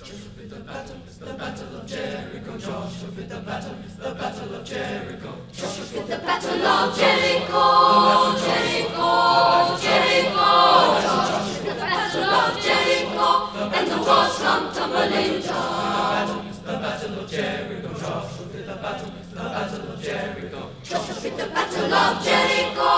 Joshua fit the battle of Jericho. Joshua fit the battle of Jericho. Joshua fit the battle of Jericho. Jericho. Joshua fit the battle of Jericho, and the walls come tumbling down. The battle of Jericho. Joshua fit the battle of Jericho. Joshua fit the battle of Jericho.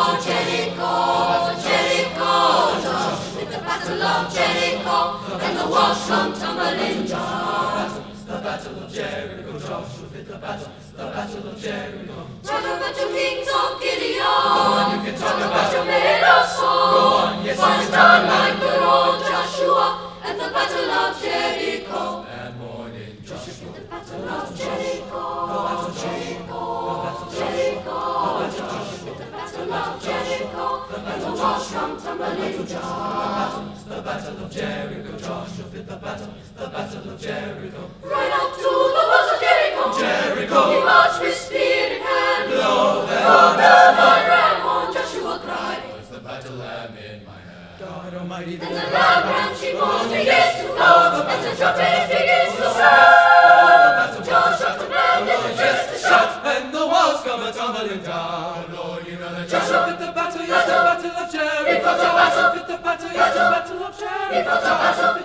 Joshua fit the battle of Jericho, and the walls come tumbling down. The battle of Jericho. Joshua fit the battle of Jericho. Talk about your kings of Gideon. Go on, you can talk about your men of Saul. Go on, yes, you can talk like good old Joshua at the battle of Jericho. That morning, Joshua fit the battle of Jericho. Joshua fit the battle of Jericho, and the walls come tumbling down. The battle of Jericho. Joshua fit the battle of Jericho. Right up to the walls of Jericho. He marched with spear in hand. Blow the ram horn, Joshua cried. What's the battle lamb in my hand? God Almighty, then the loud branching horns begins to blow, and the trumpet begins to sound. Joshua commanded the chest to shut, and the walls come tumbling down. Lord, you know that Joshua fit the battle, yes, the battle of Jericho. Joshua fit the battle, yes, the battle of Jericho.